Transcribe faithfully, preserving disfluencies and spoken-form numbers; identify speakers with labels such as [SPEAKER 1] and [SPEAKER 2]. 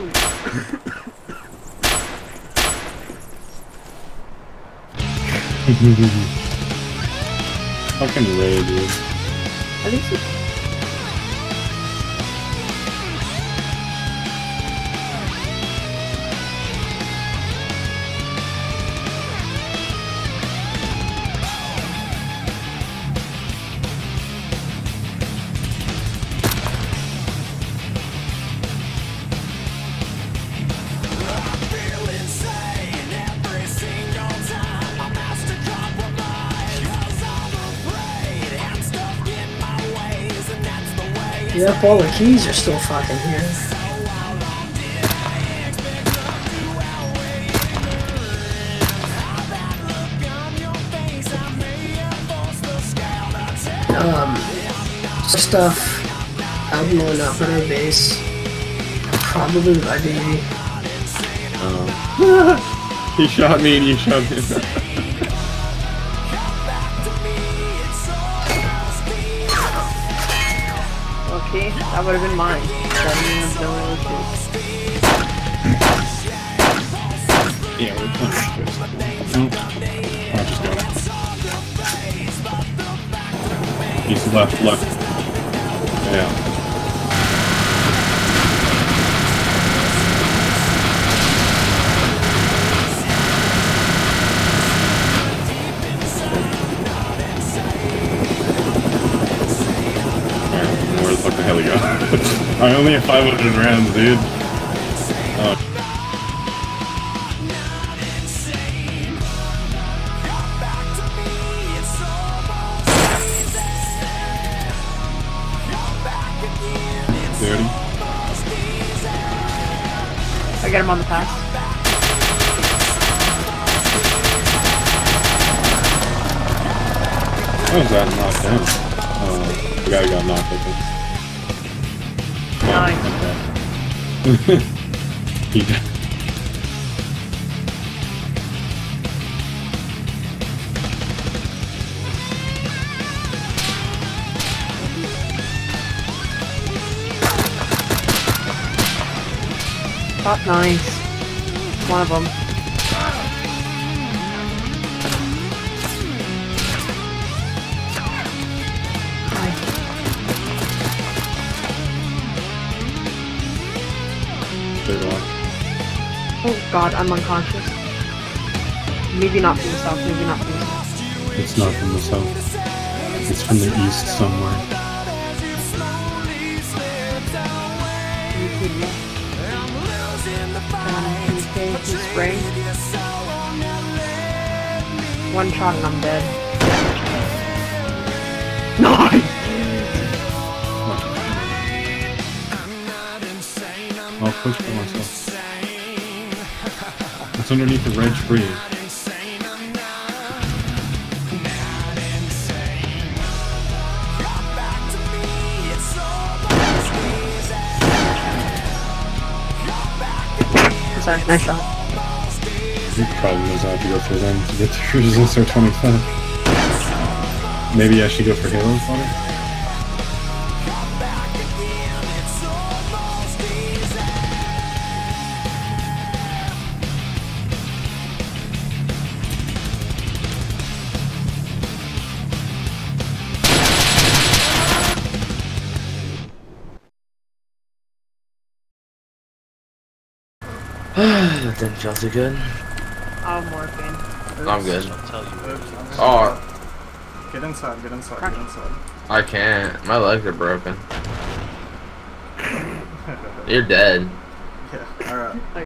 [SPEAKER 1] Fucking Ray, dude.
[SPEAKER 2] At least he...
[SPEAKER 3] Yep, all the keys are still fucking here. Um, stuff I'm blowing up on our base. Probably my baby.
[SPEAKER 1] Um, he shot me and you shot him.
[SPEAKER 2] Okay, that would have been mine. That means no one
[SPEAKER 1] Yeah, we're playing this. Nope. Oh, just go. He's left, left. Yeah. Where the fuck the hell he go? I only have five hundred rounds, dude. Oh. thirty.
[SPEAKER 2] I get him on the pass.
[SPEAKER 1] How was that knocked down? Oh, the guy got knocked, I think.
[SPEAKER 2] Nice.
[SPEAKER 1] He did.
[SPEAKER 2] Top nice. One of them. Oh god, I'm unconscious. Maybe not from the south, maybe not from the south.
[SPEAKER 1] It's not from the south. It's from the east somewhere.
[SPEAKER 2] Um, okay, he's spraying. One shot and I'm dead. Nice!
[SPEAKER 1] I'll push for myself. It's underneath the red tree.
[SPEAKER 2] Sorry, nice shot.
[SPEAKER 1] The problem is I have to go for them to get to resist our twenty-five. Maybe I should go for Halo Fodder?
[SPEAKER 4] That didn't feel too good.
[SPEAKER 2] I'm working.
[SPEAKER 4] I'm good. Oh.
[SPEAKER 5] Get inside, get inside, get inside.
[SPEAKER 4] I can't. My legs are broken. You're dead.
[SPEAKER 5] Yeah, alright.